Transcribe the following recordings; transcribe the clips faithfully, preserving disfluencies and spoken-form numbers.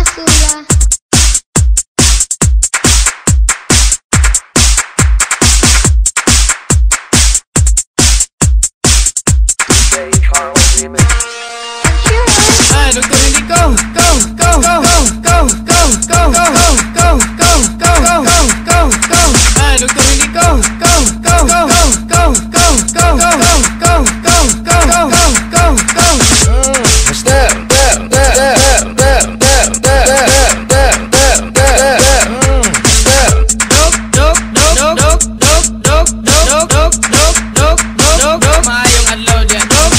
Hasula. Ay, Doctor Hindi, go, go, go, go, go, go, go, go, go, go, go, go, go, go, go. Ay, Doctor Hindi, go, go, go, go, go, go, go, go, go, go, go, go, go, go, go. Step, step, step, step, step, step, step, step, step, step, step. Dok, dok, dok, dok, dok, dok, dok, dok, dok, dok, dok, dok. Maayong adlaw diya, dok.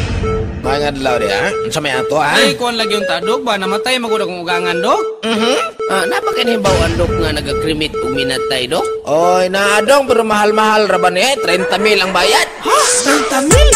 Mga adlaw di ha? Sa may ato ha? Ay, kuan lagi yung tadok ba? Namatay magud akong ugangan, dok. Mhm. Ah, napakinhibawan dok nga nagakrimit o minatay dok? Oy, naadong pero mahal-mahal ra ba niya? thirty mil ang bayad. Ha? thirty mil?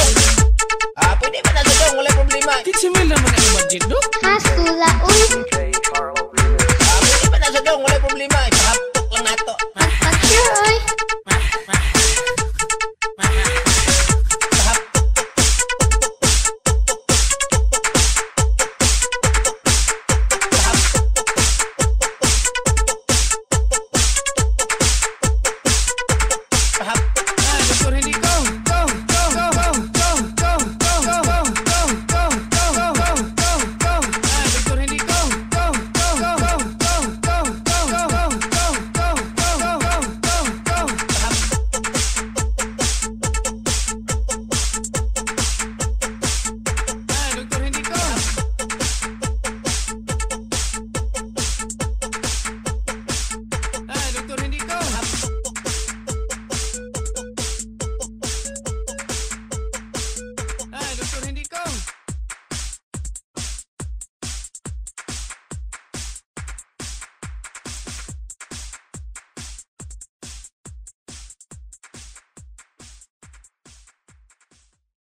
Hasula, uy.